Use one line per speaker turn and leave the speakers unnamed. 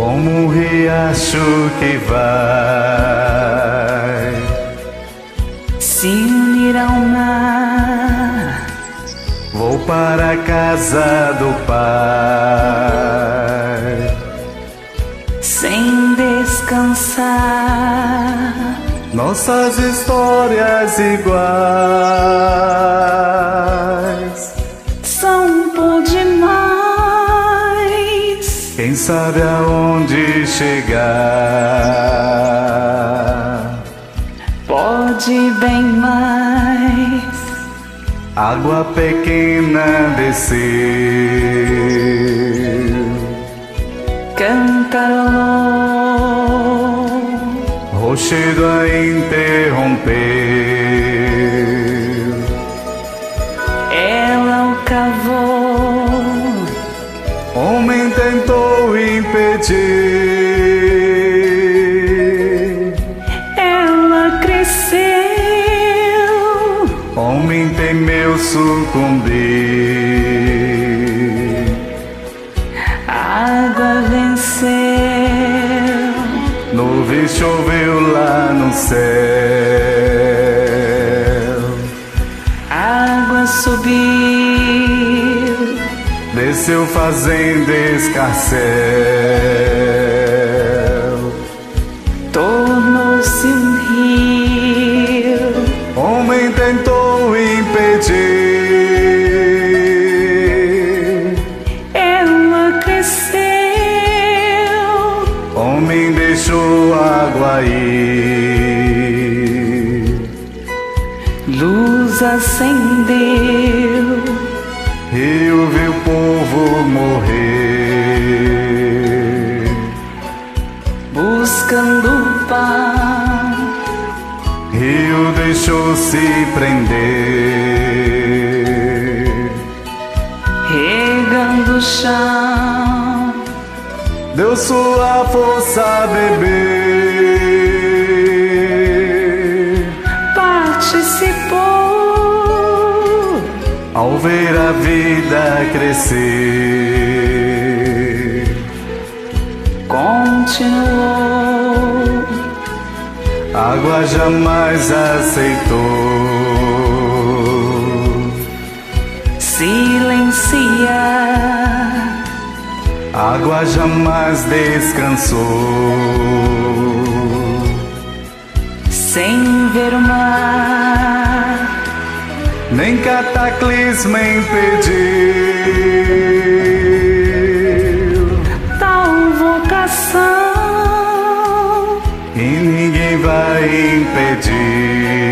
como um riacho que vai
se unir ao mar.
Vou para a casa do Pai,
sem descansar.
Nossas histórias iguais
São por demais.
Quem sabe aonde chegar?
Pode bem mais.
Água pequena desceu,
cantarolou,
rochedo a interrompeu.
ela o cavou,
Homem tentou impedir,
ela cresceu.
Homem temeu sucumbir.
A água venceu,
Nuvem choveu lá no céu,
a água subiu,
desceu fazendo escarcéu.
tornou-se um rio.
Homem tentou impedir,
Ela cresceu,
homem deixou água ir,
luz acendeu,
rio viu o povo morrer,
buscando o pão,
rio deixou se prender,
regando o chão,
deu sua força a beber,
participou,
ao ver a vida crescer,
continuou,
água jamais aceitou,
silenciar,
água jamais descansou,
sem ver o mar,
nem cataclisma impediu,
tal vocação.
e ninguém vai impedir.